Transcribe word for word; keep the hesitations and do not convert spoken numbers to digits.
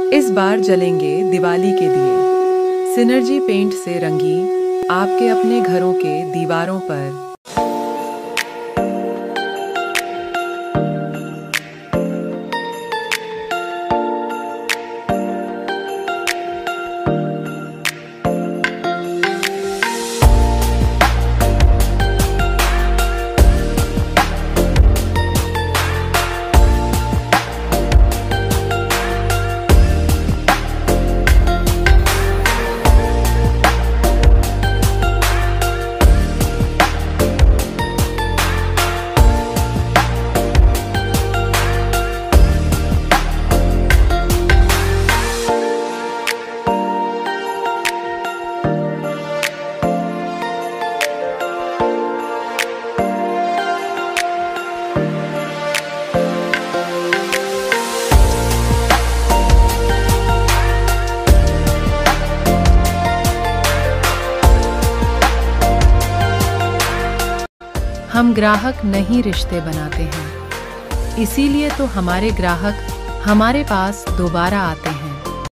इस बार जलेंगे दिवाली के दिए, सिनर्जी पेंट से रंगी आपके अपने घरों के दीवारों पर। हम ग्राहक नहीं रिश्ते बनाते हैं, इसीलिए तो हमारे ग्राहक हमारे पास दोबारा आते हैं।